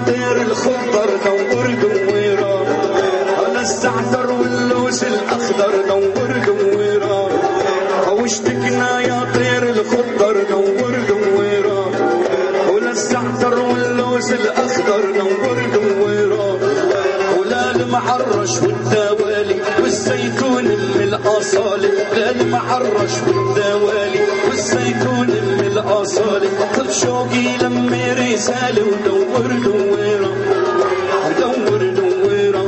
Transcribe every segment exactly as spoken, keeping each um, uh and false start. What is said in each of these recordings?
طير الخضر دور دويرة، على الزعتر واللوز الأخضر دور دويرة، واشتقنا يا طير الخضر دور دويرة، ولا الزعتر واللوز الأخضر دور دويرة، ولا المعرش والدوالي والزيتون من الأصالي، لا المعرش والدوالي والزيتون من الأصالي، طب شوقي لمي رسالة ودور دويرة، دور دويرة،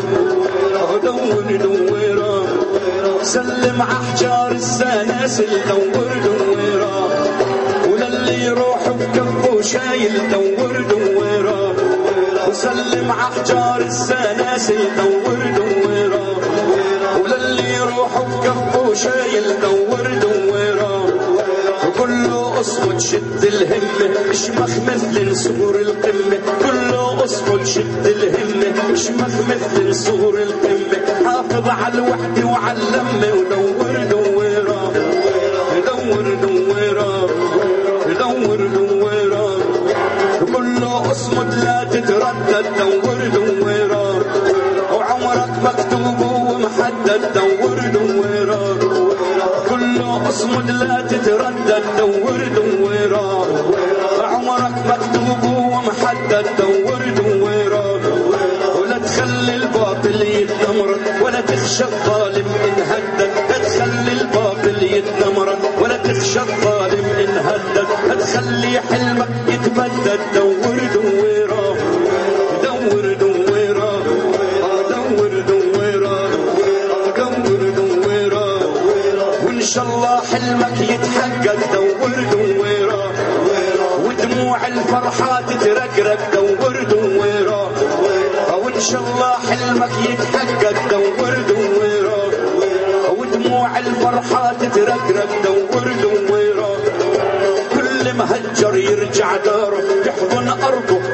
دور دويرة، سلم عحجار السناسل دور دويرة، وللي يروح بكفه شايل دور دويرة، وسلم عحجار السناسل دور دويرة، وللي يروح بكفه شايل دور دويرة، وكله اصمت شد الهمة اشمخ مثل صغور القمة، كله اصمت شد الهمة اشمخ مثل صغور القمة، حافظ على الوحدة وعلى اللمة ودور دويرة، دور دويرة، دور دويرة، كله اصمت لا تتردد دور دويرة، وعمرك مكتوب ومحدد دور دويرة، كله اصمت لا تتردد دور دويرة، عمرك مكتوب ومحدد دور دويرة، ولا تخلي الباطل يتنمرد ولا تخشى الظالم ان هدد، لا تخلي الباطل يتنمرد ولا تخشى الظالم ان هدد، لا تخلي حلمك يتبدد دور دويرة، دور دويرة، دور دويرة، دور دويرة، وان شاء الله حلمك يتحقق دور دويرة، ودموع الفرحة تترقرق دور دويرة، وان شاء الله حلمك يتحقق دور دويرة، ودموع الفرحة تترقرق دور دويرة، كل مهجر يرجع داره يحضن أرضه